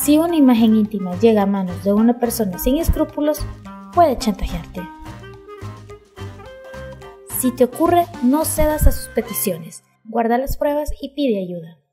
Si una imagen íntima llega a manos de una persona sin escrúpulos, puede chantajearte. Si te ocurre, no cedas a sus peticiones, guarda las pruebas y pide ayuda.